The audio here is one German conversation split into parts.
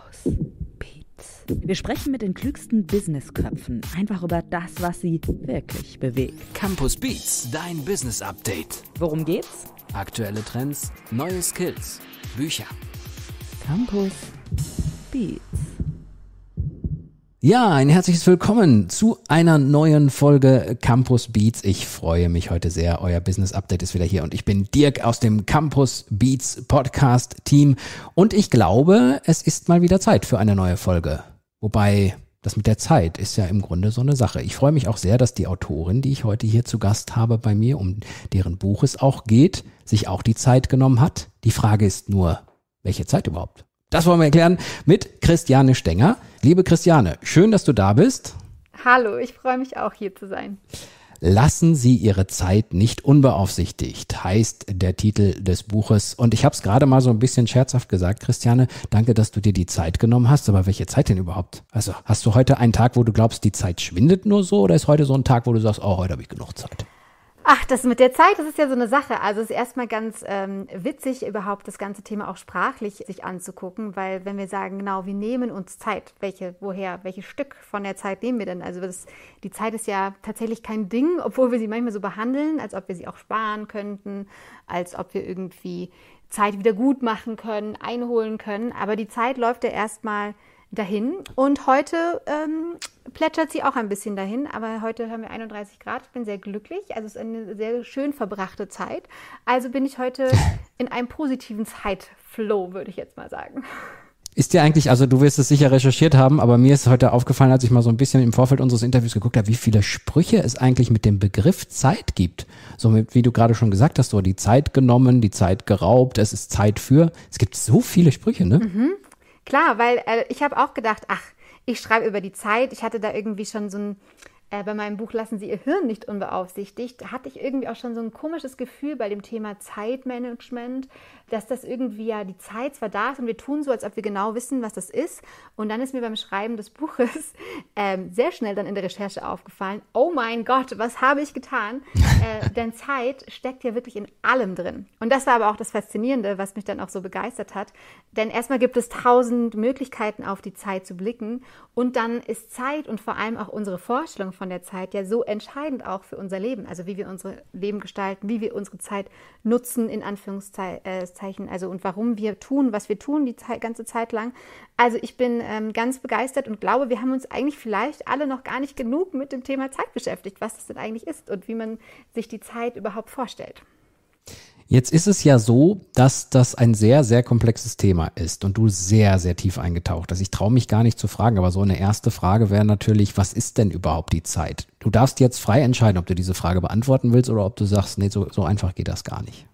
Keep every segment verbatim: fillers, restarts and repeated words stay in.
Campus Beats. Wir sprechen mit den klügsten Businessköpfen einfach über das, was sie wirklich bewegt. Campus Beats, dein Business Update. Worum geht's? Aktuelle Trends, neue Skills, Bücher. Campus Beats. Ja, ein herzliches Willkommen zu einer neuen Folge Campus Beats. Ich freue mich heute sehr. Euer Business Update ist wieder hier und ich bin Dirk aus dem Campus Beats Podcast Team und ich glaube, es ist mal wieder Zeit für eine neue Folge. Wobei, das mit der Zeit ist ja im Grunde so eine Sache. Ich freue mich auch sehr, dass die Autorin, die ich heute hier zu Gast habe bei mir, um deren Buch es auch geht, sich auch die Zeit genommen hat. Die Frage ist nur, welche Zeit überhaupt? Das wollen wir erklären mit Christiane Stenger. Liebe Christiane, schön, dass du da bist. Hallo, ich freue mich auch, hier zu sein. Lassen Sie Ihre Zeit nicht unbeaufsichtigt, heißt der Titel des Buches. Und ich habe es gerade mal so ein bisschen scherzhaft gesagt, Christiane, danke, dass du dir die Zeit genommen hast. Aber welche Zeit denn überhaupt? Also hast du heute einen Tag, wo du glaubst, die Zeit schwindet nur so? Oder ist heute so ein Tag, wo du sagst, oh, heute habe ich genug Zeit? Ach, das mit der Zeit, das ist ja so eine Sache. Also es ist erstmal ganz ähm, witzig, überhaupt das ganze Thema auch sprachlich sich anzugucken, weil wenn wir sagen, genau, wir nehmen uns Zeit, welche, woher, welches Stück von der Zeit nehmen wir denn? Also das, die Zeit ist ja tatsächlich kein Ding, obwohl wir sie manchmal so behandeln, als ob wir sie auch sparen könnten, als ob wir irgendwie Zeit wieder gut machen können, einholen können. Aber die Zeit läuft ja erstmal dahin und heute ähm, plätschert sie auch ein bisschen dahin, aber heute haben wir einunddreißig Grad, ich bin sehr glücklich, also es ist eine sehr schön verbrachte Zeit, also bin ich heute in einem positiven Zeitflow, würde ich jetzt mal sagen. Ist dir eigentlich, also du wirst es sicher recherchiert haben, aber mir ist heute aufgefallen, als ich mal so ein bisschen im Vorfeld unseres Interviews geguckt habe, wie viele Sprüche es eigentlich mit dem Begriff Zeit gibt. So mit, wie du gerade schon gesagt hast, so die Zeit genommen, die Zeit geraubt, es ist Zeit für, es gibt so viele Sprüche, ne? Mhm. Klar, weil äh, ich habe auch gedacht, ach, ich schreibe über die Zeit. Ich hatte da irgendwie schon so ein, äh, bei meinem Buch Lassen Sie Ihr Hirn nicht unbeaufsichtigt, da hatte ich irgendwie auch schon so ein komisches Gefühl bei dem Thema Zeitmanagement, dass das irgendwie ja die Zeit zwar da ist und wir tun so, als ob wir genau wissen, was das ist. Und dann ist mir beim Schreiben des Buches ähm, sehr schnell dann in der Recherche aufgefallen, oh mein Gott, was habe ich getan? äh, denn Zeit steckt ja wirklich in allem drin. Und das war aber auch das Faszinierende, was mich dann auch so begeistert hat. Denn erstmal gibt es tausend Möglichkeiten, auf die Zeit zu blicken. Und dann ist Zeit und vor allem auch unsere Vorstellung von der Zeit ja so entscheidend auch für unser Leben. Also wie wir unser Leben gestalten, wie wir unsere Zeit nutzen, in Anführungszeichen. Also und warum wir tun, was wir tun, die Zeit, ganze Zeit lang. Also ich bin ähm, ganz begeistert und glaube, wir haben uns eigentlich vielleicht alle noch gar nicht genug mit dem Thema Zeit beschäftigt, was das denn eigentlich ist und wie man sich die Zeit überhaupt vorstellt. Jetzt ist es ja so, dass das ein sehr, sehr komplexes Thema ist und du sehr, sehr tief eingetaucht hast. Ich traue mich gar nicht zu fragen, aber so eine erste Frage wäre natürlich, was ist denn überhaupt die Zeit? Du darfst jetzt frei entscheiden, ob du diese Frage beantworten willst oder ob du sagst, nee, so, so einfach geht das gar nicht.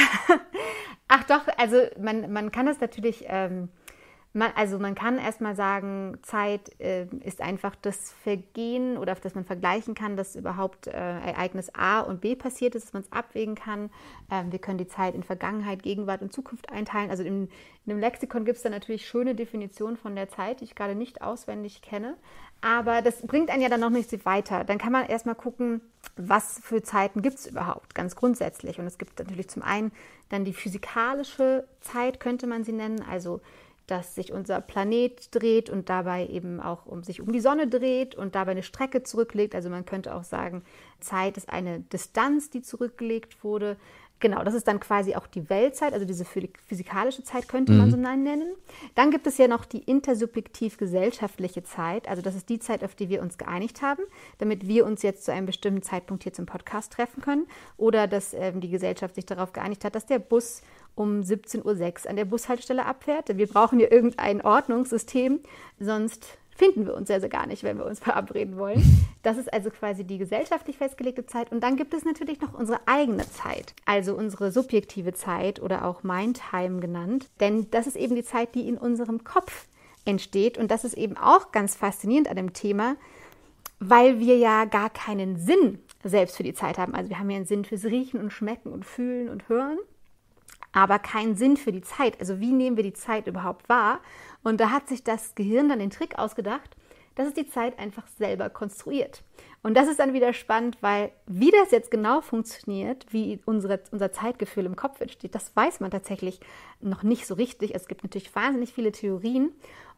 Ach doch, also man, man kann das natürlich, ähm, man, also man kann erstmal sagen, Zeit äh, ist einfach das Vergehen oder auf das man vergleichen kann, dass überhaupt äh, Ereignis A und B passiert ist, dass man es abwägen kann. Ähm, wir können die Zeit in Vergangenheit, Gegenwart und Zukunft einteilen. Also in, in einem Lexikon gibt es da natürlich schöne Definitionen von der Zeit, die ich gerade nicht auswendig kenne. Aber das bringt einen ja dann noch nicht so weiter. Dann kann man erstmal gucken, was für Zeiten gibt es überhaupt, ganz grundsätzlich. Und es gibt natürlich zum einen dann die physikalische Zeit, könnte man sie nennen, also dass sich unser Planet dreht und dabei eben auch um sich um die Sonne dreht und dabei eine Strecke zurücklegt. Also man könnte auch sagen, Zeit ist eine Distanz, die zurückgelegt wurde. Genau, das ist dann quasi auch die Weltzeit, also diese physikalische Zeit könnte man so nennen. Dann gibt es ja noch die intersubjektiv-gesellschaftliche Zeit, also das ist die Zeit, auf die wir uns geeinigt haben, damit wir uns jetzt zu einem bestimmten Zeitpunkt hier zum Podcast treffen können oder dass ähm, die Gesellschaft sich darauf geeinigt hat, dass der Bus um siebzehn Uhr sechs an der Bushaltestelle abfährt. Wir brauchen ja irgendein Ordnungssystem, sonst finden wir uns also gar nicht, wenn wir uns verabreden wollen. Das ist also quasi die gesellschaftlich festgelegte Zeit. Und dann gibt es natürlich noch unsere eigene Zeit, also unsere subjektive Zeit oder auch Mindtime genannt. Denn das ist eben die Zeit, die in unserem Kopf entsteht. Und das ist eben auch ganz faszinierend an dem Thema, weil wir ja gar keinen Sinn selbst für die Zeit haben. Also wir haben ja einen Sinn fürs Riechen und Schmecken und Fühlen und Hören, aber keinen Sinn für die Zeit. Also wie nehmen wir die Zeit überhaupt wahr? Und da hat sich das Gehirn dann den Trick ausgedacht, dass es die Zeit einfach selber konstruiert. Und das ist dann wieder spannend, weil wie das jetzt genau funktioniert, wie unsere, unser Zeitgefühl im Kopf entsteht, das weiß man tatsächlich noch nicht so richtig. Es gibt natürlich wahnsinnig viele Theorien.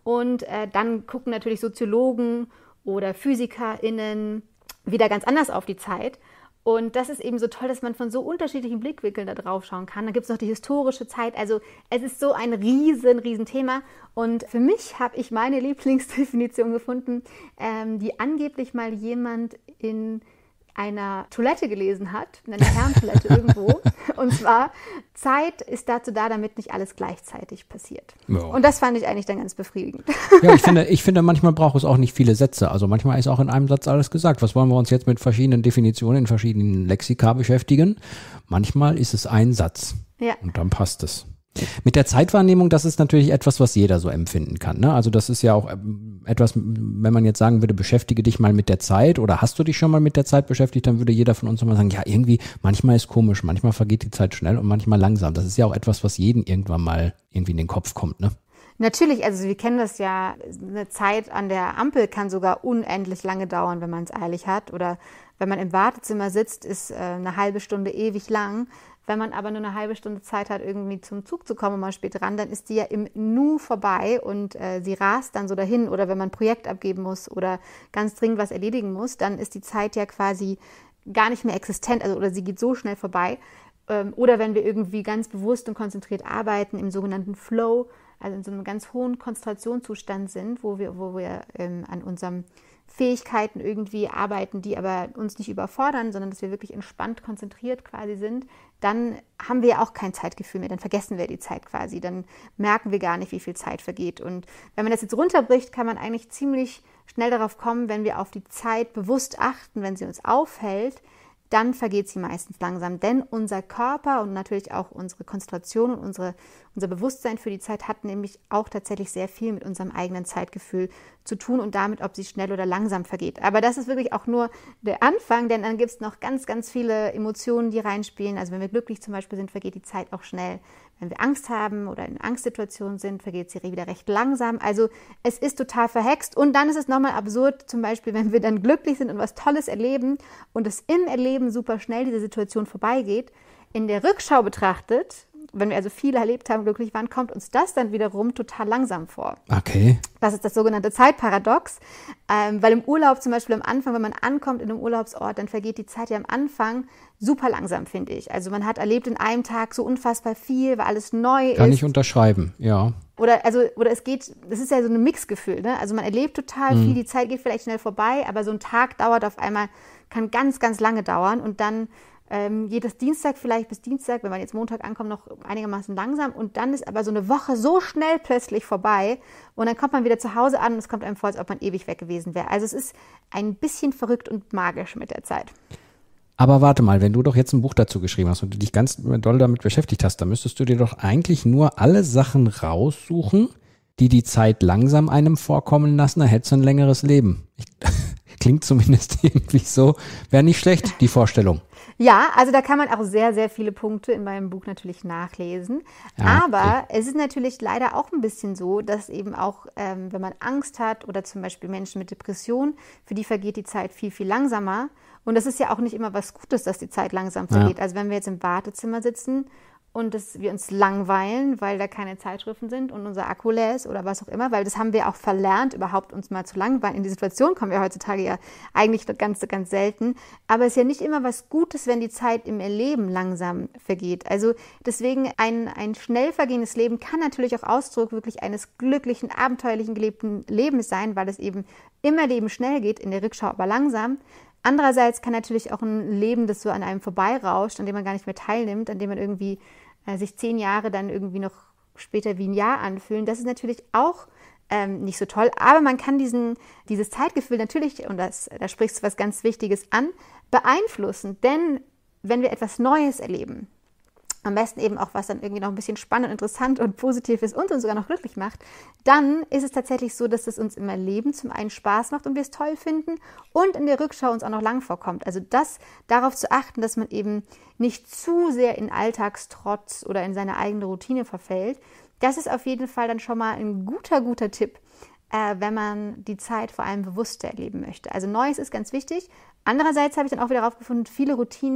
Und äh, dann gucken natürlich Soziologen oder PhysikerInnen wieder ganz anders auf die Zeit. Und das ist eben so toll, dass man von so unterschiedlichen Blickwinkeln da drauf schauen kann. Dann gibt es noch die historische Zeit. Also es ist so ein riesen, riesen Thema. Und für mich habe ich meine Lieblingsdefinition gefunden, ähm, die angeblich mal jemand in einer Toilette gelesen hat, in einer Herrentoilette irgendwo. Und zwar, Zeit ist dazu da, damit nicht alles gleichzeitig passiert. Ja. Und das fand ich eigentlich dann ganz befriedigend. Ja, ich finde, ich finde, manchmal braucht es auch nicht viele Sätze. Also manchmal ist auch in einem Satz alles gesagt. Was wollen wir uns jetzt mit verschiedenen Definitionen in verschiedenen Lexika beschäftigen? Manchmal ist es ein Satz. Ja. Und dann passt es. Mit der Zeitwahrnehmung, das ist natürlich etwas, was jeder so empfinden kann, ne? Also das ist ja auch etwas, wenn man jetzt sagen würde, beschäftige dich mal mit der Zeit oder hast du dich schon mal mit der Zeit beschäftigt, dann würde jeder von uns immer sagen, ja irgendwie, manchmal ist komisch, manchmal vergeht die Zeit schnell und manchmal langsam. Das ist ja auch etwas, was jedem irgendwann mal irgendwie in den Kopf kommt, ne? Natürlich, also wir kennen das ja, eine Zeit an der Ampel kann sogar unendlich lange dauern, wenn man es eilig hat. Oder wenn man im Wartezimmer sitzt, ist eine halbe Stunde ewig lang. Wenn man aber nur eine halbe Stunde Zeit hat, irgendwie zum Zug zu kommen und mal spät dran, dann ist die ja im Nu vorbei und äh, sie rast dann so dahin. Oder wenn man ein Projekt abgeben muss oder ganz dringend was erledigen muss, dann ist die Zeit ja quasi gar nicht mehr existent, also oder sie geht so schnell vorbei. Ähm, oder wenn wir irgendwie ganz bewusst und konzentriert arbeiten, im sogenannten Flow, also in so einem ganz hohen Konzentrationszustand sind, wo wir, wo wir ähm, an unserem Fähigkeiten irgendwie arbeiten, die aber uns nicht überfordern, sondern dass wir wirklich entspannt konzentriert quasi sind, dann haben wir ja auch kein Zeitgefühl mehr, dann vergessen wir die Zeit quasi, dann merken wir gar nicht, wie viel Zeit vergeht. Und wenn man das jetzt runterbricht, kann man eigentlich ziemlich schnell darauf kommen, wenn wir auf die Zeit bewusst achten, wenn sie uns aufhält, dann vergeht sie meistens langsam, denn unser Körper und natürlich auch unsere Konzentration und unsere, unser Bewusstsein für die Zeit hat nämlich auch tatsächlich sehr viel mit unserem eigenen Zeitgefühl zu tun und damit, ob sie schnell oder langsam vergeht. Aber das ist wirklich auch nur der Anfang, denn dann gibt es noch ganz, ganz viele Emotionen, die reinspielen. Also wenn wir glücklich zum Beispiel sind, vergeht die Zeit auch schnell. Wenn wir Angst haben oder in Angstsituationen sind, vergeht sie wieder recht langsam. Also es ist total verhext. Und dann ist es nochmal absurd, zum Beispiel, wenn wir dann glücklich sind und was Tolles erleben und es im Erleben super schnell diese Situation vorbeigeht. In der Rückschau betrachtet, wenn wir also viel erlebt haben, glücklich waren, kommt uns das dann wiederum total langsam vor. Okay. Das ist das sogenannte Zeitparadox, ähm, weil im Urlaub zum Beispiel am Anfang, wenn man ankommt in einem Urlaubsort, dann vergeht die Zeit ja am Anfang super langsam, finde ich. Also man hat erlebt in einem Tag so unfassbar viel, weil alles neu ist. Kann ich unterschreiben, ja. Oder, also, oder es geht, das ist ja so ein Mixgefühl, ne? Also man erlebt total mhm. viel, die Zeit geht vielleicht schnell vorbei, aber so ein Tag dauert auf einmal, kann ganz, ganz lange dauern und dann Ähm, geht das Dienstag vielleicht bis Dienstag, wenn man jetzt Montag ankommt, noch einigermaßen langsam und dann ist aber so eine Woche so schnell plötzlich vorbei und dann kommt man wieder zu Hause an und es kommt einem vor, als ob man ewig weg gewesen wäre. Also es ist ein bisschen verrückt und magisch mit der Zeit. Aber warte mal, wenn du doch jetzt ein Buch dazu geschrieben hast und du dich ganz doll damit beschäftigt hast, dann müsstest du dir doch eigentlich nur alle Sachen raussuchen, die die Zeit langsam einem vorkommen lassen, dann hättest du ein längeres Leben. Ich, klingt zumindest irgendwie so, wäre nicht schlecht, die Vorstellung. Ja, also da kann man auch sehr, sehr viele Punkte in meinem Buch natürlich nachlesen. Ja, aber okay. Es ist natürlich leider auch ein bisschen so, dass eben auch, ähm, wenn man Angst hat oder zum Beispiel Menschen mit Depression, für die vergeht die Zeit viel, viel langsamer. Und das ist ja auch nicht immer was Gutes, dass die Zeit langsam vergeht. Ja. Also wenn wir jetzt im Wartezimmer sitzen und das, wir uns langweilen, weil da keine Zeitschriften sind und unser Akku leer ist oder was auch immer, weil das haben wir auch verlernt, überhaupt uns mal zu langweilen. In die Situation kommen wir heutzutage ja eigentlich ganz, ganz selten. Aber es ist ja nicht immer was Gutes, wenn die Zeit im Erleben langsam vergeht. Also deswegen ein, ein schnell vergehendes Leben kann natürlich auch Ausdruck wirklich eines glücklichen, abenteuerlichen gelebten Lebens sein, weil es eben immer Leben schnell geht, in der Rückschau aber langsam. Andererseits kann natürlich auch ein Leben, das so an einem vorbeirauscht, an dem man gar nicht mehr teilnimmt, an dem man irgendwie äh, sich zehn Jahre dann irgendwie noch später wie ein Jahr anfühlen, das ist natürlich auch ähm, nicht so toll. Aber man kann diesen, dieses Zeitgefühl natürlich, und das, da sprichst du was ganz Wichtiges an, beeinflussen. Denn wenn wir etwas Neues erleben, am besten eben auch was dann irgendwie noch ein bisschen spannend, interessant und positiv ist und uns sogar noch glücklich macht, dann ist es tatsächlich so, dass es uns im Erleben zum einen Spaß macht und wir es toll finden und in der Rückschau uns auch noch lang vorkommt. Also das, darauf zu achten, dass man eben nicht zu sehr in Alltagstrotz oder in seine eigene Routine verfällt, das ist auf jeden Fall dann schon mal ein guter, guter Tipp, äh, wenn man die Zeit vor allem bewusster erleben möchte. Also Neues ist ganz wichtig. Andererseits habe ich dann auch wieder herausgefunden, viele Routinen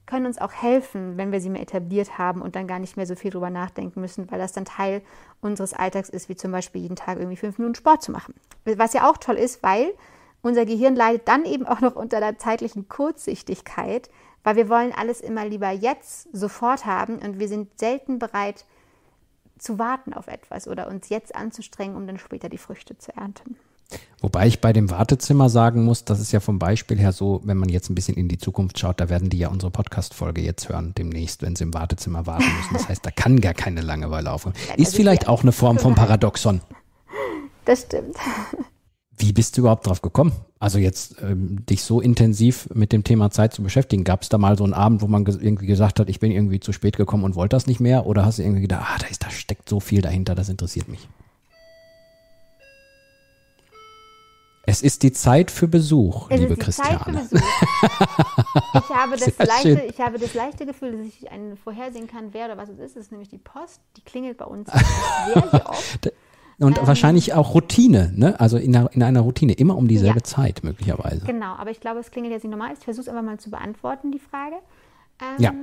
können uns auch helfen, wenn wir sie mal etabliert haben und dann gar nicht mehr so viel drüber nachdenken müssen, weil das dann Teil unseres Alltags ist, wie zum Beispiel jeden Tag irgendwie fünf Minuten Sport zu machen. Was ja auch toll ist, weil unser Gehirn leidet dann eben auch noch unter der zeitlichen Kurzsichtigkeit, weil wir wollen alles immer lieber jetzt sofort haben und wir sind selten bereit zu warten auf etwas oder uns jetzt anzustrengen, um dann später die Früchte zu ernten. Wobei ich bei dem Wartezimmer sagen muss, das ist ja vom Beispiel her so, wenn man jetzt ein bisschen in die Zukunft schaut, da werden die ja unsere Podcast-Folge jetzt hören demnächst, wenn sie im Wartezimmer warten müssen. Das heißt, da kann gar keine Langeweile aufhören. Ja, ist vielleicht auch eine Form von Paradoxon. Das stimmt. Wie bist du überhaupt drauf gekommen? Also jetzt ähm, dich so intensiv mit dem Thema Zeit zu beschäftigen. Gab es da mal so einen Abend, wo man ge- irgendwie gesagt hat, ich bin irgendwie zu spät gekommen und wollte das nicht mehr? Oder hast du irgendwie gedacht, ah, da, ist, da steckt so viel dahinter, das interessiert mich? Es ist die Zeit für Besuch, es liebe ist die Christiane. Zeit für Besuch. Ich habe, das Sehr leichte, schön. ich habe das leichte Gefühl, dass ich einen vorhersehen kann, wer oder was es ist. Es ist nämlich die Post. Die klingelt bei uns sehr, sehr oft. Und Ähm, wahrscheinlich auch Routine, ne? Also in einer, in einer Routine, immer um dieselbe Ja. Zeit möglicherweise. Genau, aber ich glaube, es klingelt jetzt nicht normal. Ich versuche es einfach mal zu beantworten, die Frage. Ähm, Ja.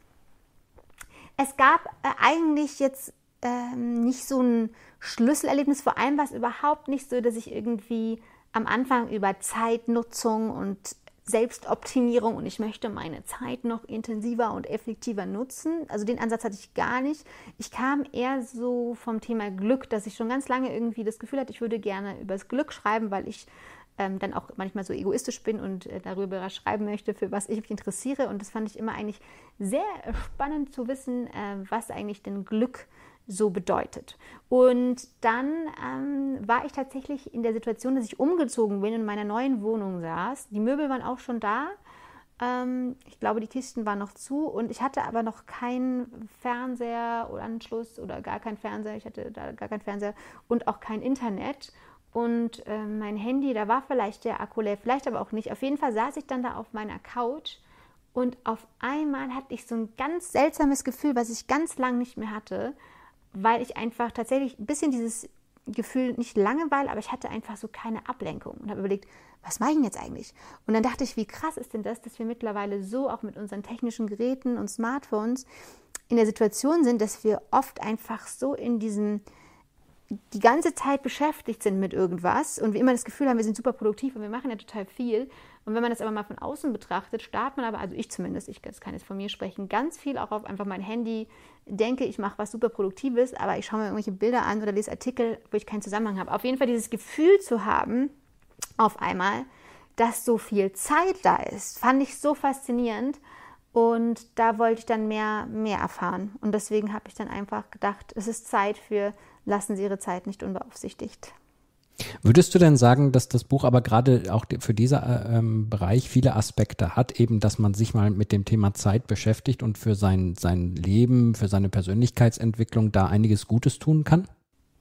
Es gab äh, eigentlich jetzt ähm, nicht so ein Schlüsselerlebnis. Vor allem war es überhaupt nicht so, dass ich irgendwie am Anfang über Zeitnutzung und Selbstoptimierung und ich möchte meine Zeit noch intensiver und effektiver nutzen. Also den Ansatz hatte ich gar nicht. Ich kam eher so vom Thema Glück, dass ich schon ganz lange irgendwie das Gefühl hatte, ich würde gerne über das Glück schreiben, weil ich ähm, dann auch manchmal so egoistisch bin und äh, darüber schreiben möchte, für was ich mich interessiere. Und das fand ich immer eigentlich sehr spannend zu wissen, äh, was eigentlich denn Glück so bedeutet. Und dann ähm, war ich tatsächlich in der Situation, dass ich umgezogen bin und in meiner neuen Wohnung saß. Die Möbel waren auch schon da. Ähm, ich glaube, die Kisten waren noch zu und ich hatte aber noch keinen Fernseher oder Anschluss oder gar keinen Fernseher. Ich hatte da gar keinen Fernseher und auch kein Internet. Und äh, mein Handy, da war vielleicht der Akku leer, vielleicht aber auch nicht. Auf jeden Fall saß ich dann da auf meiner Couch und auf einmal hatte ich so ein ganz seltsames Gefühl, was ich ganz lang nicht mehr hatte, weil ich einfach tatsächlich ein bisschen dieses Gefühl, nicht Langeweile, aber ich hatte einfach so keine Ablenkung und habe überlegt, was mache ich denn jetzt eigentlich? Und dann dachte ich, wie krass ist denn das, dass wir mittlerweile so auch mit unseren technischen Geräten und Smartphones in der Situation sind, dass wir oft einfach so in diesem, die ganze Zeit beschäftigt sind mit irgendwas und wir immer das Gefühl haben, wir sind super produktiv und wir machen ja total viel. Und wenn man das aber mal von außen betrachtet, startet man aber, also ich zumindest, ich kann jetzt von mir sprechen, ganz viel auch auf einfach mein Handy, denke, ich mache was super Produktives, aber ich schaue mir irgendwelche Bilder an oder lese Artikel, wo ich keinen Zusammenhang habe. Auf jeden Fall dieses Gefühl zu haben, auf einmal, dass so viel Zeit da ist, fand ich so faszinierend und da wollte ich dann mehr, mehr erfahren. Und deswegen habe ich dann einfach gedacht, es ist Zeit für, lassen Sie Ihre Zeit nicht unbeaufsichtigt. Würdest du denn sagen, dass das Buch aber gerade auch für diesen ähm, Bereich viele Aspekte hat, eben, dass man sich mal mit dem Thema Zeit beschäftigt und für sein, sein Leben, für seine Persönlichkeitsentwicklung da einiges Gutes tun kann?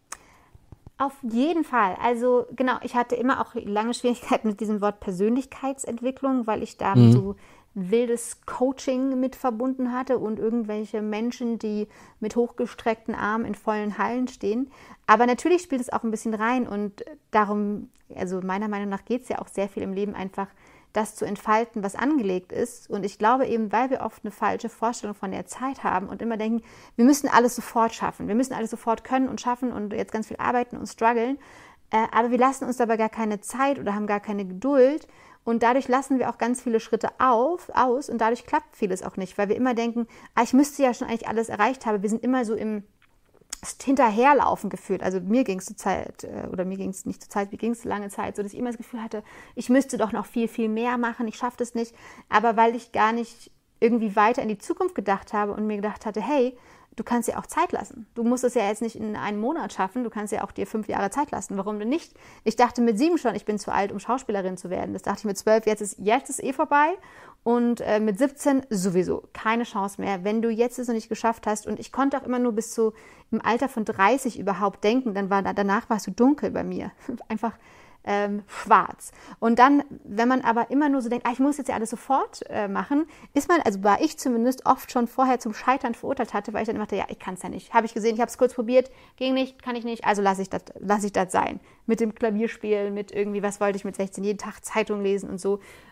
Auf jeden Fall. Also genau, ich hatte immer auch lange Schwierigkeiten mit diesem Wort Persönlichkeitsentwicklung, weil ich da Mhm. so wildes Coaching mit verbunden hatte und irgendwelche Menschen, die mit hochgestreckten Armen in vollen Hallen stehen. Aber natürlich spielt es auch ein bisschen rein und darum, also meiner Meinung nach geht es ja auch sehr viel im Leben einfach, das zu entfalten, was angelegt ist. Und ich glaube eben, weil wir oft eine falsche Vorstellung von der Zeit haben und immer denken, wir müssen alles sofort schaffen, wir müssen alles sofort können und schaffen und jetzt ganz viel arbeiten und strugglen, äh, aber wir lassen uns dabei gar keine Zeit oder haben gar keine Geduld und dadurch lassen wir auch ganz viele Schritte auf, aus und dadurch klappt vieles auch nicht, weil wir immer denken, ah, ich müsste ja schon eigentlich alles erreicht haben. Wir sind immer so im Hinterherlaufen gefühlt. Also mir ging es zur Zeit, oder mir ging es nicht zur Zeit, mir ging es lange Zeit, so dass ich immer das Gefühl hatte, ich müsste doch noch viel, viel mehr machen, ich schaffe das nicht. Aber weil ich gar nicht irgendwie weiter in die Zukunft gedacht habe und mir gedacht hatte, hey, du kannst dir auch Zeit lassen. Du musst es ja jetzt nicht in einem Monat schaffen, du kannst ja auch dir fünf Jahre Zeit lassen. Warum denn nicht? Ich dachte mit sieben schon, ich bin zu alt, um Schauspielerin zu werden. Das dachte ich mit zwölf, jetzt ist, jetzt ist eh vorbei. Und äh, mit siebzehn sowieso keine Chance mehr, wenn du jetzt es noch nicht geschafft hast. Und ich konnte auch immer nur bis zu im Alter von dreißig überhaupt denken. Dann war danach war es so dunkel bei mir. Einfach ähm, schwarz. Und dann, wenn man aber immer nur so denkt, ah, ich muss jetzt ja alles sofort äh, machen, ist man, also war ich zumindest oft schon vorher zum Scheitern verurteilt hatte, weil ich dann immer dachte, ja, ich kann es ja nicht. Habe ich gesehen, ich habe es kurz probiert, ging nicht, kann ich nicht, also lasse ich das lass ich das sein. Mit dem Klavierspiel, mit irgendwie, was wollte ich mit sechzehn, jeden Tag Zeitung lesen und so.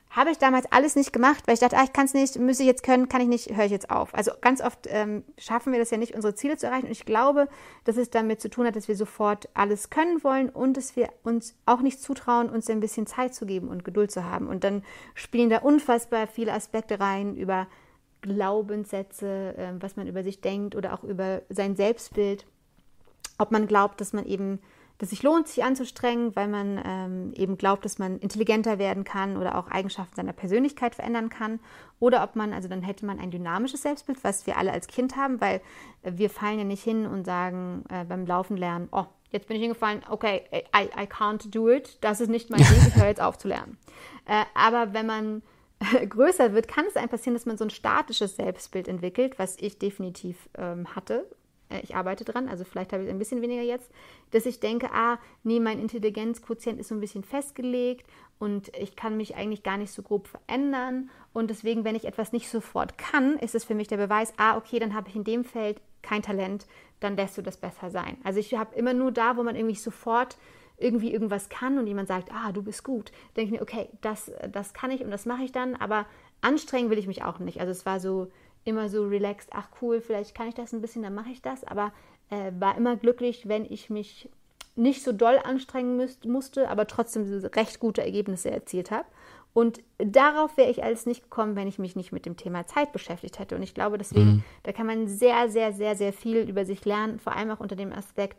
habe ich damals alles nicht gemacht, weil ich dachte, ah, ich kann es nicht, müsste ich jetzt können, kann ich nicht, höre ich jetzt auf. Also ganz oft ähm, schaffen wir das ja nicht, unsere Ziele zu erreichen. Und ich glaube, dass es damit zu tun hat, dass wir sofort alles können wollen und dass wir uns auch nicht zutrauen, uns ein bisschen Zeit zu geben und Geduld zu haben. Und dann spielen da unfassbar viele Aspekte rein über Glaubenssätze, äh, was man über sich denkt oder auch über sein Selbstbild. Ob man glaubt, dass man eben dass es sich lohnt, sich anzustrengen, weil man ähm, eben glaubt, dass man intelligenter werden kann oder auch Eigenschaften seiner Persönlichkeit verändern kann. Oder ob man, also dann hätte man ein dynamisches Selbstbild, was wir alle als Kind haben, weil äh, wir fallen ja nicht hin und sagen äh, beim Laufen lernen, oh, jetzt bin ich hingefallen, okay, I, I can't do it, das ist nicht mein Ding, ich höre jetzt auf zu lernen. Äh, aber wenn man äh, größer wird, kann es einem passieren, dass man so ein statisches Selbstbild entwickelt, was ich definitiv ähm, hatte. Ich arbeite dran, also vielleicht habe ich es ein bisschen weniger jetzt, dass ich denke, ah, nee, mein Intelligenzquotient ist so ein bisschen festgelegt und ich kann mich eigentlich gar nicht so grob verändern und deswegen, wenn ich etwas nicht sofort kann, ist es für mich der Beweis, ah, okay, dann habe ich in dem Feld kein Talent, dann lässt du das besser sein. Also ich habe immer nur da, wo man irgendwie sofort irgendwie irgendwas kann und jemand sagt, ah, du bist gut, denke ich mir, okay, das, das kann ich und das mache ich dann, aber anstrengen will ich mich auch nicht. Also es war so immer so relaxed, ach cool, vielleicht kann ich das ein bisschen, dann mache ich das, aber äh, war immer glücklich, wenn ich mich nicht so doll anstrengen müsst, musste, aber trotzdem recht gute Ergebnisse erzielt habe. Und darauf wäre ich alles nicht gekommen, wenn ich mich nicht mit dem Thema Zeit beschäftigt hätte. Und ich glaube deswegen, mhm. da kann man sehr, sehr, sehr, sehr viel über sich lernen, vor allem auch unter dem Aspekt,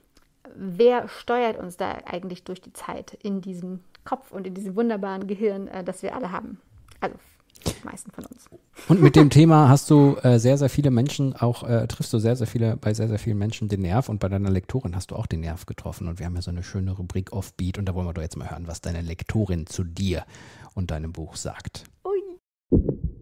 wer steuert uns da eigentlich durch die Zeit in diesem Kopf und in diesem wunderbaren Gehirn, äh, das wir alle haben. Also die meisten von uns. Und mit dem Thema hast du äh, sehr, sehr viele Menschen auch, äh, triffst du sehr, sehr viele, bei sehr, sehr vielen Menschen den Nerv und bei deiner Lektorin hast du auch den Nerv getroffen und wir haben ja so eine schöne Rubrik Offbeat und da wollen wir doch jetzt mal hören, was deine Lektorin zu dir und deinem Buch sagt. Ui.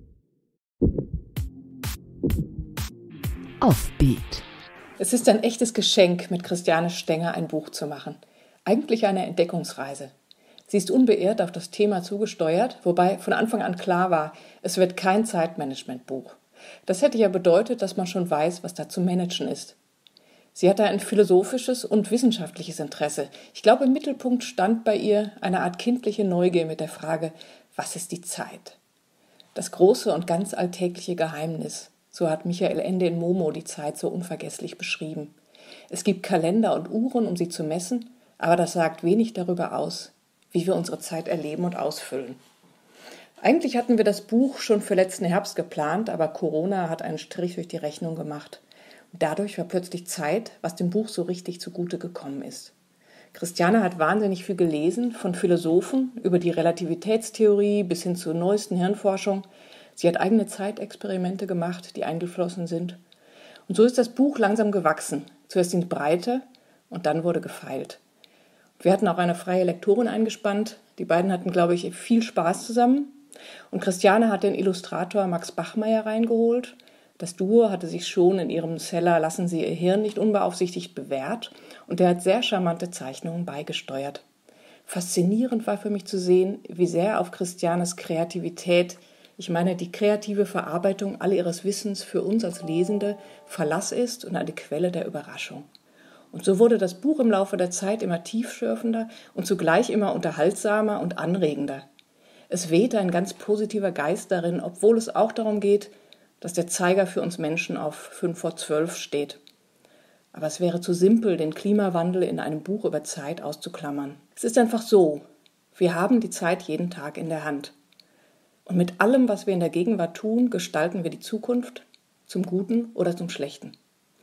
Offbeat. Es ist ein echtes Geschenk, mit Christiane Stenger ein Buch zu machen. Eigentlich eine Entdeckungsreise. Sie ist unbeirrt auf das Thema zugesteuert, wobei von Anfang an klar war, es wird kein Zeitmanagementbuch. Das hätte ja bedeutet, dass man schon weiß, was da zu managen ist. Sie hatte ein philosophisches und wissenschaftliches Interesse. Ich glaube, im Mittelpunkt stand bei ihr eine Art kindliche Neugier mit der Frage, was ist die Zeit? Das große und ganz alltägliche Geheimnis. So hat Michael Ende in Momo die Zeit so unvergesslich beschrieben. Es gibt Kalender und Uhren, um sie zu messen, aber das sagt wenig darüber aus, wie wir unsere Zeit erleben und ausfüllen. Eigentlich hatten wir das Buch schon für letzten Herbst geplant, aber Corona hat einen Strich durch die Rechnung gemacht. Und dadurch war plötzlich Zeit, was dem Buch so richtig zugute gekommen ist. Christiane hat wahnsinnig viel gelesen, von Philosophen über die Relativitätstheorie bis hin zur neuesten Hirnforschung. Sie hat eigene Zeitexperimente gemacht, die eingeflossen sind. Und so ist das Buch langsam gewachsen. Zuerst in die Breite und dann wurde gefeilt. Wir hatten auch eine freie Lektorin eingespannt. Die beiden hatten, glaube ich, viel Spaß zusammen. Und Christiane hat den Illustrator Max Bachmeier reingeholt. Das Duo hatte sich schon in ihrem Seller Lassen Sie Ihr Hirn nicht unbeaufsichtigt bewährt. Und der hat sehr charmante Zeichnungen beigesteuert. Faszinierend war für mich zu sehen, wie sehr auf Christianes Kreativität, ich meine die kreative Verarbeitung all ihres Wissens für uns als Lesende, Verlass ist und eine Quelle der Überraschung. Und so wurde das Buch im Laufe der Zeit immer tiefschürfender und zugleich immer unterhaltsamer und anregender. Es wehte ein ganz positiver Geist darin, obwohl es auch darum geht, dass der Zeiger für uns Menschen auf fünf vor zwölf steht. Aber es wäre zu simpel, den Klimawandel in einem Buch über Zeit auszuklammern. Es ist einfach so, wir haben die Zeit jeden Tag in der Hand. Und mit allem, was wir in der Gegenwart tun, gestalten wir die Zukunft zum Guten oder zum Schlechten.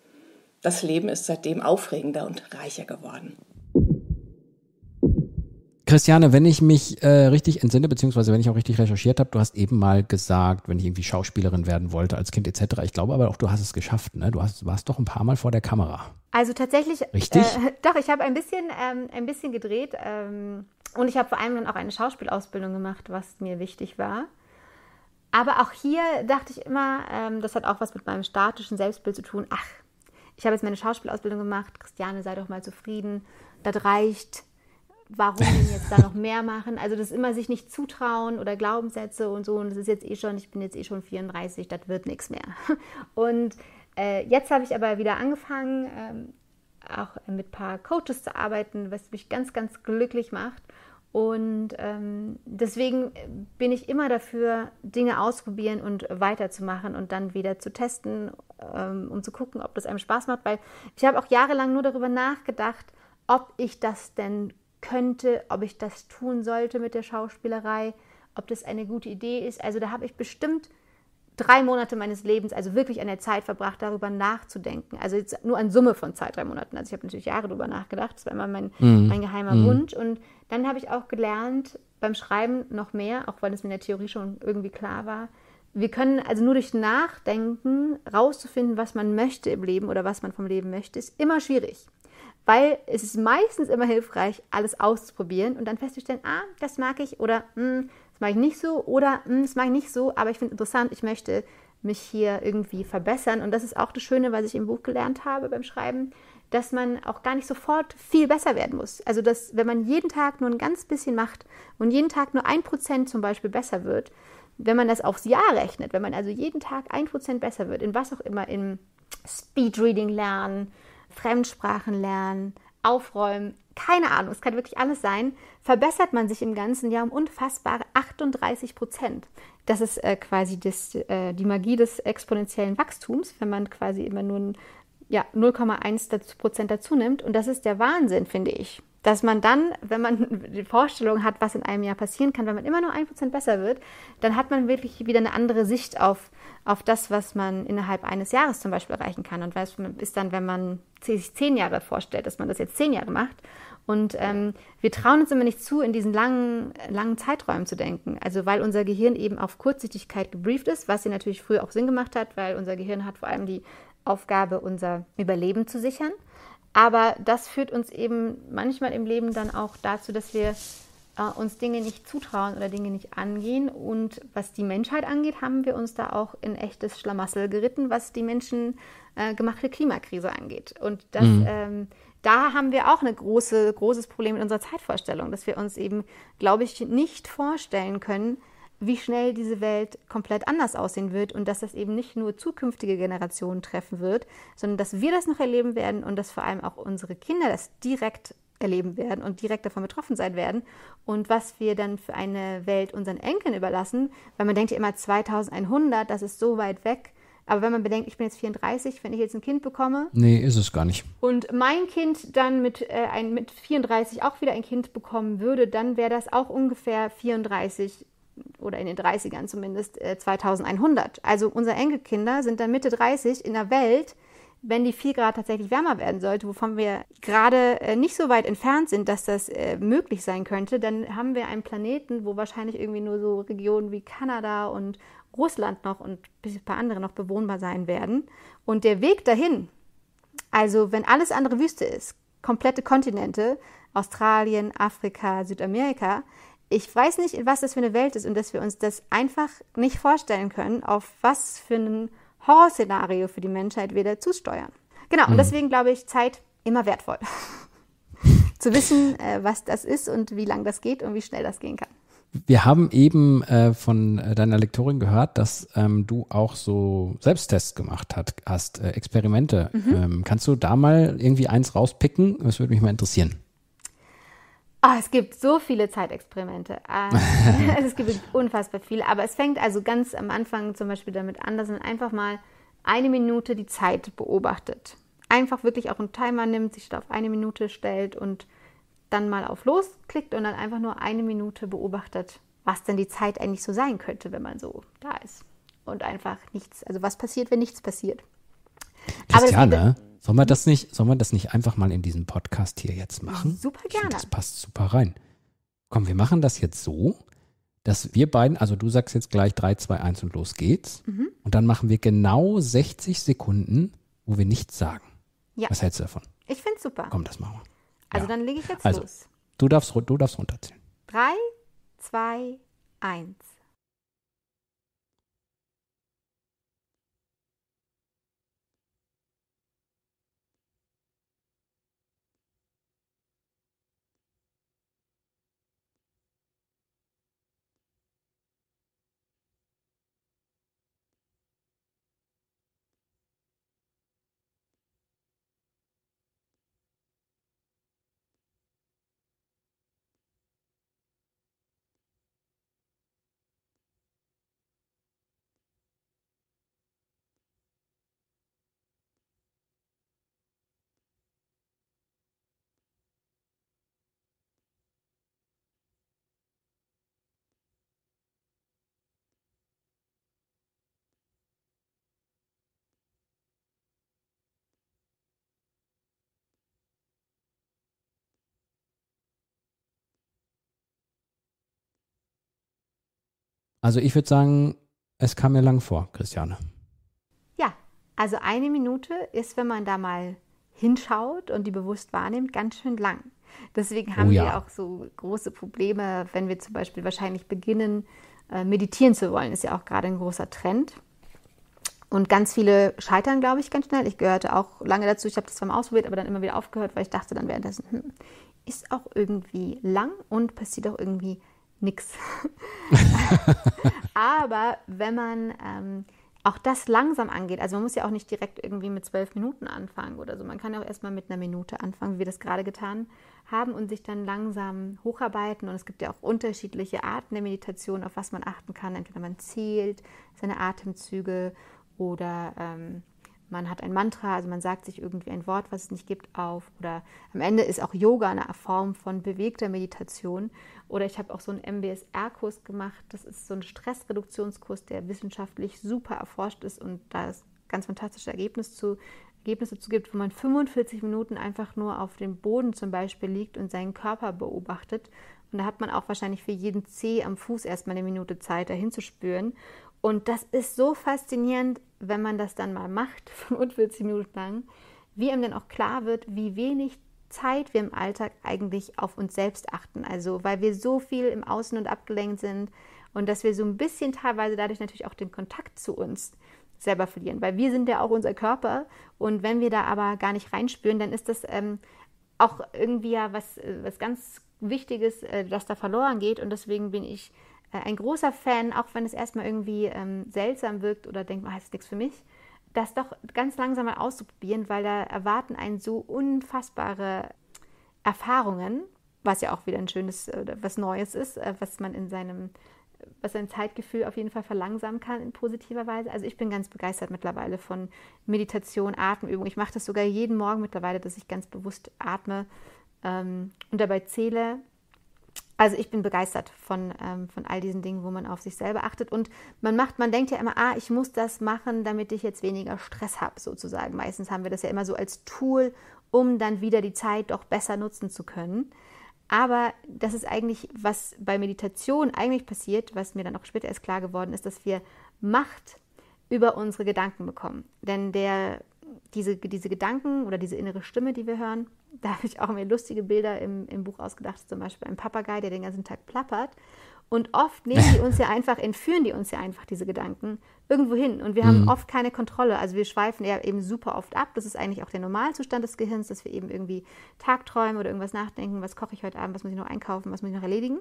Das Leben ist seitdem aufregender und reicher geworden. Christiane, wenn ich mich äh, richtig entsinne, beziehungsweise wenn ich auch richtig recherchiert habe, du hast eben mal gesagt, wenn ich irgendwie Schauspielerin werden wollte als Kind et cetera. Ich glaube aber auch, du hast es geschafft, ne? Du hast, warst doch ein paar Mal vor der Kamera. Also tatsächlich, richtig? Äh, doch, ich habe ein bisschen, ähm, ein bisschen gedreht ähm, und ich habe vor allem dann auch eine Schauspielausbildung gemacht, was mir wichtig war. Aber auch hier dachte ich immer, ähm, das hat auch was mit meinem statischen Selbstbild zu tun. Ach, ich habe jetzt meine Schauspielausbildung gemacht. Christiane, sei doch mal zufrieden. Das reicht. Warum denn jetzt da noch mehr machen? Also das immer sich nicht zutrauen oder Glaubenssätze und so. Und das ist jetzt eh schon, ich bin jetzt eh schon vierunddreißig, das wird nichts mehr. Und äh, jetzt habe ich aber wieder angefangen, ähm, auch mit ein paar Coaches zu arbeiten, was mich ganz, ganz glücklich macht. Und ähm, deswegen bin ich immer dafür, Dinge ausprobieren und weiterzumachen und dann wieder zu testen, ähm, um zu gucken, ob das einem Spaß macht. Weil ich habe auch jahrelang nur darüber nachgedacht, ob ich das denn könnte, ob ich das tun sollte mit der Schauspielerei, ob das eine gute Idee ist. Also da habe ich bestimmt drei Monate meines Lebens, also wirklich an der Zeit verbracht, darüber nachzudenken. Also jetzt nur an Summe von zwei, drei Monaten. Also ich habe natürlich Jahre darüber nachgedacht. Das war immer mein, mm. mein geheimer mm. Wunsch. Und dann habe ich auch gelernt, beim Schreiben noch mehr, auch weil es mir in der Theorie schon irgendwie klar war, wir können also nur durch Nachdenken rauszufinden, was man möchte im Leben oder was man vom Leben möchte, ist immer schwierig. Weil es ist meistens immer hilfreich, alles auszuprobieren und dann festzustellen, ah, das mag ich oder mh, das mag ich nicht so oder mh, das mag ich nicht so, aber ich finde es interessant, ich möchte mich hier irgendwie verbessern. Und das ist auch das Schöne, was ich im Buch gelernt habe beim Schreiben, dass man auch gar nicht sofort viel besser werden muss. Also dass, wenn man jeden Tag nur ein ganz bisschen macht und jeden Tag nur ein Prozent zum Beispiel besser wird, wenn man das aufs Jahr rechnet, wenn man also jeden Tag ein Prozent besser wird, in was auch immer, im Speedreading lernen, Fremdsprachen lernen, aufräumen, keine Ahnung, es kann wirklich alles sein, verbessert man sich im ganzen Jahr um unfassbare achtunddreißig Prozent. Das ist äh, quasi das, äh, die Magie des exponentiellen Wachstums, wenn man quasi immer nur ein, ja, null Komma eins Prozent dazu nimmt. Und das ist der Wahnsinn, finde ich. Dass man dann, wenn man die Vorstellung hat, was in einem Jahr passieren kann, wenn man immer nur ein Prozent besser wird, dann hat man wirklich wieder eine andere Sicht auf, auf das, was man innerhalb eines Jahres zum Beispiel erreichen kann. Und was ist dann, wenn man sich zehn Jahre vorstellt, dass man das jetzt zehn Jahre macht. Und ähm, wir trauen uns immer nicht zu, in diesen langen, langen Zeiträumen zu denken. Also weil unser Gehirn eben auf Kurzsichtigkeit gebrieft ist, was sie natürlich früher auch Sinn gemacht hat, weil unser Gehirn hat vor allem die Aufgabe, unser Überleben zu sichern. Aber das führt uns eben manchmal im Leben dann auch dazu, dass wir äh, uns Dinge nicht zutrauen oder Dinge nicht angehen. Und was die Menschheit angeht, haben wir uns da auch in echtes Schlamassel geritten, was die menschengemachte äh, Klimakrise angeht. Und das, mhm. ähm, da haben wir auch ein große, großes Problem mit unserer Zeitvorstellung, dass wir uns eben, glaube ich, nicht vorstellen können, wie schnell diese Welt komplett anders aussehen wird und dass das eben nicht nur zukünftige Generationen treffen wird, sondern dass wir das noch erleben werden und dass vor allem auch unsere Kinder das direkt erleben werden und direkt davon betroffen sein werden und was wir dann für eine Welt unseren Enkeln überlassen, weil man denkt ja immer zweitausendeinhundert, das ist so weit weg, aber wenn man bedenkt, ich bin jetzt vierunddreißig, wenn ich jetzt ein Kind bekomme. Nee, ist es gar nicht. Und mein Kind dann mit, äh, ein, mit vierunddreißig auch wieder ein Kind bekommen würde, dann wäre das auch ungefähr vierunddreißig oder in den dreißigern zumindest, äh, zweitausendeinhundert. Also unsere Enkelkinder sind dann Mitte dreißig in der Welt, wenn die vier Grad tatsächlich wärmer werden sollte, wovon wir gerade äh, nicht so weit entfernt sind, dass das äh, möglich sein könnte, dann haben wir einen Planeten, wo wahrscheinlich irgendwie nur so Regionen wie Kanada und Russland noch und ein paar andere noch bewohnbar sein werden. Und der Weg dahin, also wenn alles andere Wüste ist, komplette Kontinente, Australien, Afrika, Südamerika, ich weiß nicht, was das für eine Welt ist und dass wir uns das einfach nicht vorstellen können, auf was für ein Horrorszenario für die Menschheit wir da zusteuern. Genau, und deswegen glaube ich, Zeit immer wertvoll. Zu wissen, äh, was das ist und wie lang das geht und wie schnell das gehen kann. Wir haben eben äh, von äh, deiner Lektorin gehört, dass ähm, du auch so Selbsttests gemacht hat, hast, äh, Experimente. Mhm. Ähm, kannst du da mal irgendwie eins rauspicken? Das würde mich mal interessieren. Oh, es gibt so viele Zeitexperimente. Äh, es gibt unfassbar viele. Aber es fängt also ganz am Anfang zum Beispiel damit an, dass man einfach mal eine Minute die Zeit beobachtet. Einfach wirklich auch einen Timer nimmt, sich auf eine Minute stellt und dann mal auf Los klickt und dann einfach nur eine Minute beobachtet, was denn die Zeit eigentlich so sein könnte, wenn man so da ist. Und einfach nichts, also was passiert, wenn nichts passiert. Christiane, sollen wir das nicht, sollen wir das nicht einfach mal in diesem Podcast hier jetzt machen? Super gerne. Ich find, das passt super rein. Komm, wir machen das jetzt so, dass wir beiden, also du sagst jetzt gleich drei, zwei, eins und los geht's. Mhm. Und dann machen wir genau sechzig Sekunden, wo wir nichts sagen. Ja. Was hältst du davon? Ich finde es super. Komm, das machen wir. Also ja. dann lege ich jetzt also, los. Du darfst, du darfst runterzählen. Drei, zwei, eins. Also ich würde sagen, es kam mir lang vor, Christiane. Ja, also eine Minute ist, wenn man da mal hinschaut und die bewusst wahrnimmt, ganz schön lang. Deswegen haben Oh ja. wir auch so große Probleme, wenn wir zum Beispiel wahrscheinlich beginnen, äh, meditieren zu wollen. Ist ja auch gerade ein großer Trend. Und ganz viele scheitern, glaube ich, ganz schnell. Ich gehörte auch lange dazu. Ich habe das zwar mal ausprobiert, aber dann immer wieder aufgehört, weil ich dachte dann währenddessen, hm, ist auch irgendwie lang und passiert auch irgendwie nichts. Aber wenn man ähm, auch das langsam angeht, also man muss ja auch nicht direkt irgendwie mit zwölf Minuten anfangen oder so. Man kann ja auch erstmal mit einer Minute anfangen, wie wir das gerade getan haben und sich dann langsam hocharbeiten. Und es gibt ja auch unterschiedliche Arten der Meditation, auf was man achten kann. Entweder man zählt seine Atemzüge oder ähm, man hat ein Mantra, also man sagt sich irgendwie ein Wort, was es nicht gibt, auf. Oder am Ende ist auch Yoga eine Form von bewegter Meditation. Oder ich habe auch so einen M B S R-Kurs gemacht. Das ist so ein Stressreduktionskurs, der wissenschaftlich super erforscht ist und da es ganz fantastische Ergebnisse zu, Ergebnisse zu gibt, wo man fünfundvierzig Minuten einfach nur auf dem Boden zum Beispiel liegt und seinen Körper beobachtet. Und da hat man auch wahrscheinlich für jeden Zeh am Fuß erstmal eine Minute Zeit, dahin zu spüren. Und das ist so faszinierend, wenn man das dann mal macht, fünfundvierzig Minuten lang, wie einem dann auch klar wird, wie wenig Zeit wir im Alltag eigentlich auf uns selbst achten. Also weil wir so viel im Außen und abgelenkt sind und dass wir so ein bisschen teilweise dadurch natürlich auch den Kontakt zu uns selber verlieren. Weil wir sind ja auch unser Körper und wenn wir da aber gar nicht reinspüren, dann ist das ähm, auch irgendwie ja was, was ganz Wichtiges, äh, das da verloren geht. Und deswegen bin ich ein großer Fan, auch wenn es erstmal irgendwie ähm, seltsam wirkt oder denkt, man, das ist nichts für mich, das doch ganz langsam mal auszuprobieren, weil da erwarten einen so unfassbare Erfahrungen, was ja auch wieder ein schönes, äh, was Neues ist, äh, was man in seinem, was sein Zeitgefühl auf jeden Fall verlangsamen kann in positiver Weise. Also ich bin ganz begeistert mittlerweile von Meditation, Atemübung. Ich mache das sogar jeden Morgen mittlerweile, dass ich ganz bewusst atme ähm, und dabei zähle. Also ich bin begeistert von, ähm, von all diesen Dingen, wo man auf sich selber achtet. Und man macht, man denkt ja immer, ah, ich muss das machen, damit ich jetzt weniger Stress habe, sozusagen. Meistens haben wir das ja immer so als Tool, um dann wieder die Zeit doch besser nutzen zu können. Aber das ist eigentlich, was bei Meditation eigentlich passiert, was mir dann auch später erst klar geworden ist, dass wir Macht über unsere Gedanken bekommen. Denn der, diese, diese Gedanken oder diese innere Stimme, die wir hören, da habe ich auch mir lustige Bilder im, im Buch ausgedacht, zum Beispiel ein Papagei, der den ganzen Tag plappert. Und oft nehmen die uns ja einfach, entführen die uns ja einfach diese Gedanken irgendwo hin. Und wir haben mhm. oft keine Kontrolle. Also wir schweifen ja eben super oft ab. Das ist eigentlich auch der Normalzustand des Gehirns, dass wir eben irgendwie tagträumen oder irgendwas nachdenken. Was koche ich heute Abend? Was muss ich noch einkaufen? Was muss ich noch erledigen?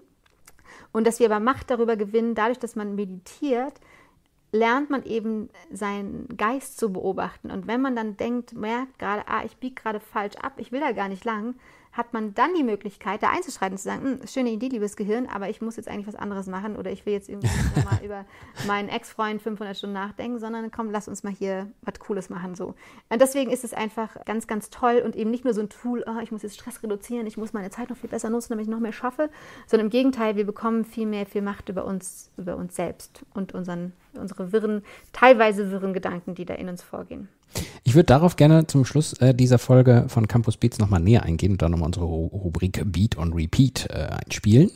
Und dass wir aber Macht darüber gewinnen, dadurch, dass man meditiert, lernt man eben seinen Geist zu beobachten. Und wenn man dann denkt, merkt gerade, ah, ich biege gerade falsch ab, ich will da gar nicht lang, hat man dann die Möglichkeit, da einzuschreiten und zu sagen, schöne Idee, liebes Gehirn, aber ich muss jetzt eigentlich was anderes machen oder ich will jetzt irgendwie nicht nochmal über meinen Ex-Freund fünfhundert Stunden nachdenken, sondern komm, lass uns mal hier was Cooles machen. So. Und deswegen ist es einfach ganz, ganz toll und eben nicht nur so ein Tool, oh, ich muss jetzt Stress reduzieren, ich muss meine Zeit noch viel besser nutzen, damit ich noch mehr schaffe, sondern im Gegenteil, wir bekommen viel mehr, viel Macht über uns, über uns selbst und unseren, unsere wirren, teilweise wirren Gedanken, die da in uns vorgehen. Ich würde darauf gerne zum Schluss äh, dieser Folge von Campus Beats nochmal näher eingehen und dann nochmal unsere Ru- Rubrik Beat on Repeat äh, einspielen.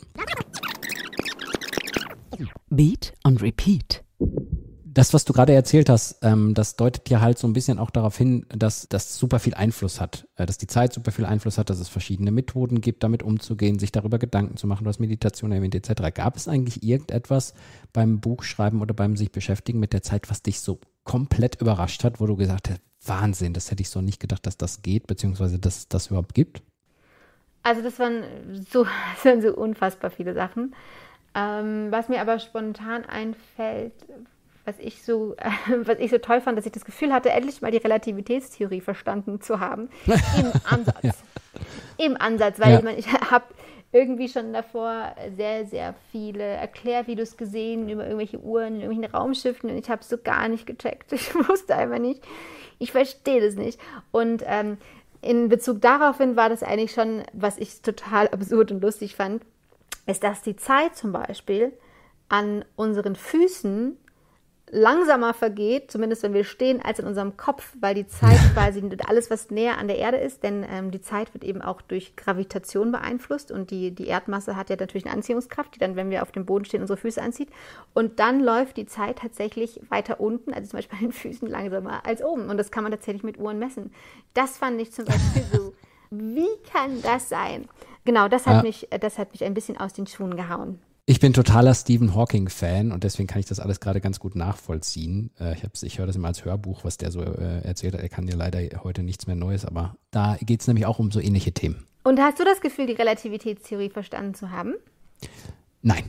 Beat on Repeat. Das, was du gerade erzählt hast, ähm, das deutet ja halt so ein bisschen auch darauf hin, dass das super viel Einfluss hat, äh, dass die Zeit super viel Einfluss hat, dass es verschiedene Methoden gibt, damit umzugehen, sich darüber Gedanken zu machen, du hast Meditation erwähnt et cetera. Gab es eigentlich irgendetwas beim Buchschreiben oder beim sich beschäftigen mit der Zeit, was dich so komplett überrascht hat, wo du gesagt hast, Wahnsinn, das hätte ich so nicht gedacht, dass das geht, beziehungsweise dass es das überhaupt gibt? Also das waren so, das waren so unfassbar viele Sachen. Ähm, was mir aber spontan einfällt, was ich so, äh, was ich so toll fand, dass ich das Gefühl hatte, endlich mal die Relativitätstheorie verstanden zu haben. Im Ansatz. Ja. Im Ansatz, weil ja. ich, mein, ich habe irgendwie schon davor sehr, sehr viele Erklärvideos gesehen über irgendwelche Uhren in irgendwelchen Raumschiffen und ich habe es so gar nicht gecheckt. Ich wusste einfach nicht. Ich verstehe das nicht. Und ähm, in Bezug daraufhin war das eigentlich schon, was ich total absurd und lustig fand, ist, dass die Zeit zum Beispiel an unseren Füßen langsamer vergeht, zumindest wenn wir stehen, als in unserem Kopf, weil die Zeit quasi alles, was näher an der Erde ist, denn ähm, die Zeit wird eben auch durch Gravitation beeinflusst und die, die Erdmasse hat ja natürlich eine Anziehungskraft, die dann, wenn wir auf dem Boden stehen, unsere Füße anzieht. Und dann läuft die Zeit tatsächlich weiter unten, also zum Beispiel an den Füßen langsamer als oben. Und das kann man tatsächlich mit Uhren messen. Das fand ich zum Beispiel so, wie kann das sein? Genau, das hat, ja. mich, das hat mich ein bisschen aus den Schuhen gehauen. Ich bin totaler Stephen Hawking-Fan und deswegen kann ich das alles gerade ganz gut nachvollziehen. Äh, ich, hab's, ich höre das immer als Hörbuch, was der so äh, erzählt hat. Er kann ja leider heute nichts mehr Neues, aber da geht es nämlich auch um so ähnliche Themen. Und hast du das Gefühl, die Relativitätstheorie verstanden zu haben? Nein.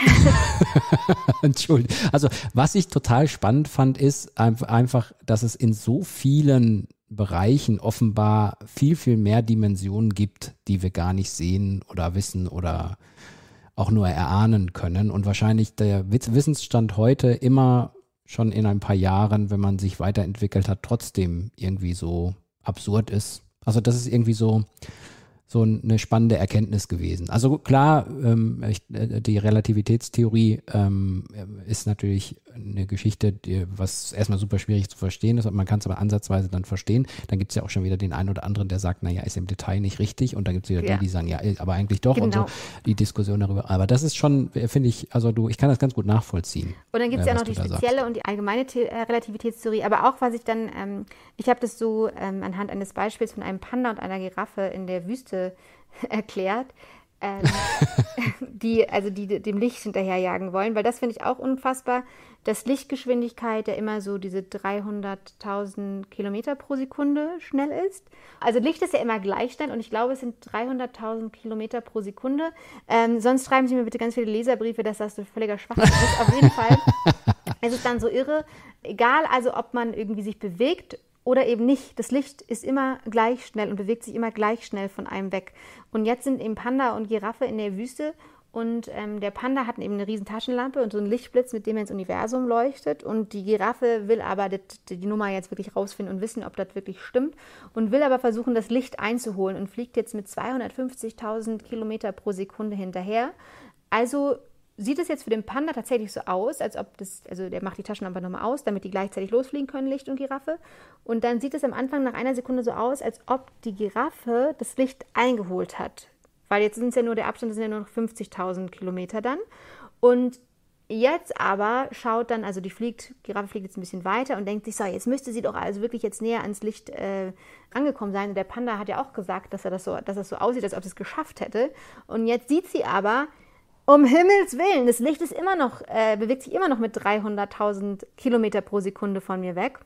Entschuldigung. Also was ich total spannend fand, ist einfach, dass es in so vielen Bereichen offenbar viel, viel mehr Dimensionen gibt, die wir gar nicht sehen oder wissen oder auch nur erahnen können und wahrscheinlich der Wissensstand heute immer schon in ein paar Jahren, wenn man sich weiterentwickelt hat, trotzdem irgendwie so absurd ist. Also das ist irgendwie so, so eine spannende Erkenntnis gewesen. Also klar, ähm, ich, die Relativitätstheorie ähm, ist natürlich eine Geschichte, die, was erstmal super schwierig zu verstehen ist, man kann es aber ansatzweise dann verstehen. Dann gibt es ja auch schon wieder den einen oder anderen, der sagt, naja, ist im Detail nicht richtig und dann gibt es wieder ja. die, die sagen, ja, aber eigentlich doch genau. und so die Diskussion darüber. Aber das ist schon, finde ich, also du, ich kann das ganz gut nachvollziehen. Und dann gibt es äh, ja noch die spezielle sagst. und die allgemeine The- äh, Relativitätstheorie, aber auch, was ich dann, ähm, ich habe das so ähm, anhand eines Beispiels von einem Panda und einer Giraffe in der Wüste erklärt, ähm, die also die dem Licht hinterherjagen wollen, weil das finde ich auch unfassbar, dass Lichtgeschwindigkeit ja immer so diese dreihunderttausend Kilometer pro Sekunde schnell ist. Also Licht ist ja immer gleich schnell und ich glaube, es sind dreihunderttausend Kilometer pro Sekunde. Ähm, sonst schreiben Sie mir bitte ganz viele Leserbriefe, dass das so völliger Schwachsinn ist. Auf jeden Fall ist es dann so irre, egal also, ob man irgendwie sich bewegt oder eben nicht. Das Licht ist immer gleich schnell und bewegt sich immer gleich schnell von einem weg. Und jetzt sind eben Panda und Giraffe in der Wüste und ähm, der Panda hat eben eine riesen Taschenlampe und so einen Lichtblitz, mit dem er ins Universum leuchtet und die Giraffe will aber die, die Nummer jetzt wirklich rausfinden und wissen, ob das wirklich stimmt und will aber versuchen, das Licht einzuholen und fliegt jetzt mit zweihundertfünfzigtausend Kilometer pro Sekunde hinterher. Also sieht es jetzt für den Panda tatsächlich so aus, als ob das, also der macht die Taschenlampe nochmal aus, damit die gleichzeitig losfliegen können, Licht und Giraffe. Und dann sieht es am Anfang nach einer Sekunde so aus, als ob die Giraffe das Licht eingeholt hat. Weil jetzt sind es ja nur, der Abstand sind ja nur noch fünfzigtausend Kilometer dann. Und jetzt aber schaut dann, also die fliegt, Giraffe fliegt jetzt ein bisschen weiter und denkt sich, so, jetzt müsste sie doch also wirklich jetzt näher ans Licht äh, angekommen sein. Und der Panda hat ja auch gesagt, dass er das so, dass das so aussieht, als ob es geschafft hätte. Und jetzt sieht sie aber, um Himmels Willen, das Licht ist immer noch, äh, bewegt sich immer noch mit dreihunderttausend Kilometer pro Sekunde von mir weg.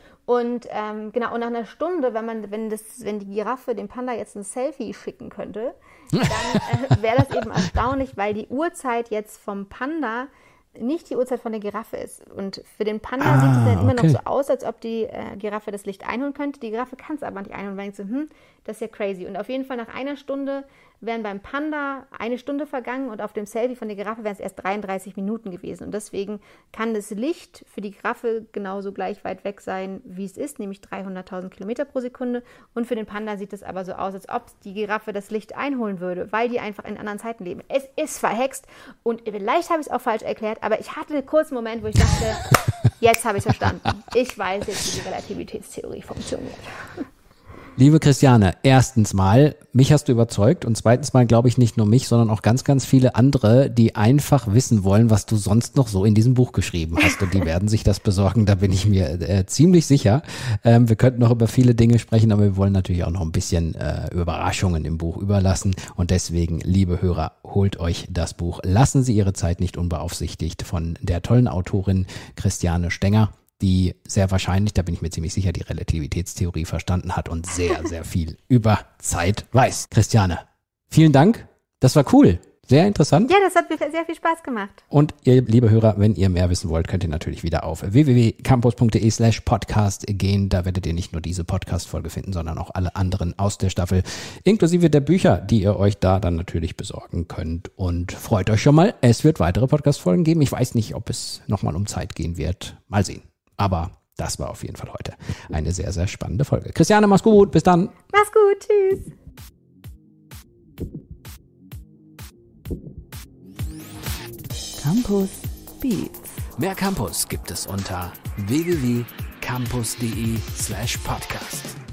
Und ähm, genau, und nach einer Stunde, wenn man, wenn das, wenn die Giraffe dem Panda jetzt ein Selfie schicken könnte, dann äh, wäre das eben erstaunlich, weil die Uhrzeit jetzt vom Panda nicht die Uhrzeit von der Giraffe ist. Und für den Panda ah, sieht es dann immer okay. noch so aus, als ob die äh, Giraffe das Licht einholen könnte. Die Giraffe kann es aber nicht einholen, weil ich so, hm, das ist ja crazy. Und auf jeden Fall nach einer Stunde wären beim Panda eine Stunde vergangen und auf dem Selfie von der Giraffe wären es erst dreiunddreißig Minuten gewesen. Und deswegen kann das Licht für die Giraffe genauso gleich weit weg sein, wie es ist, nämlich dreihunderttausend Kilometer pro Sekunde. Und für den Panda sieht es aber so aus, als ob die Giraffe das Licht einholen würde, weil die einfach in anderen Zeiten leben. Es ist verhext und vielleicht habe ich es auch falsch erklärt, aber ich hatte einen kurzen Moment, wo ich dachte, jetzt habe ich es verstanden. Ich weiß jetzt, wie die Relativitätstheorie funktioniert. Liebe Christiane, erstens mal, mich hast du überzeugt und zweitens mal glaube ich nicht nur mich, sondern auch ganz, ganz viele andere, die einfach wissen wollen, was du sonst noch so in diesem Buch geschrieben hast und die werden sich das besorgen, da bin ich mir äh, ziemlich sicher. Ähm, wir könnten noch über viele Dinge sprechen, aber wir wollen natürlich auch noch ein bisschen äh, Überraschungen im Buch überlassen und deswegen, liebe Hörer, holt euch das Buch. Lassen Sie Ihre Zeit nicht unbeaufsichtigt von der tollen Autorin Christiane Stenger, die sehr wahrscheinlich, da bin ich mir ziemlich sicher, die Relativitätstheorie verstanden hat und sehr, sehr viel über Zeit weiß. Christiane, vielen Dank. Das war cool. Sehr interessant. Ja, das hat mir sehr viel Spaß gemacht. Und ihr, liebe Hörer, wenn ihr mehr wissen wollt, könnt ihr natürlich wieder auf w w w punkt campus punkt d e slash podcast gehen. Da werdet ihr nicht nur diese Podcast-Folge finden, sondern auch alle anderen aus der Staffel, inklusive der Bücher, die ihr euch da dann natürlich besorgen könnt. Und freut euch schon mal, es wird weitere Podcast-Folgen geben. Ich weiß nicht, ob es nochmal um Zeit gehen wird. Mal sehen. Aber das war auf jeden Fall heute eine sehr, sehr spannende Folge. Christiane, mach's gut. Bis dann. Mach's gut. Tschüss. Campus Beats. Mehr Campus gibt es unter w w w punkt campus punkt de slash podcast.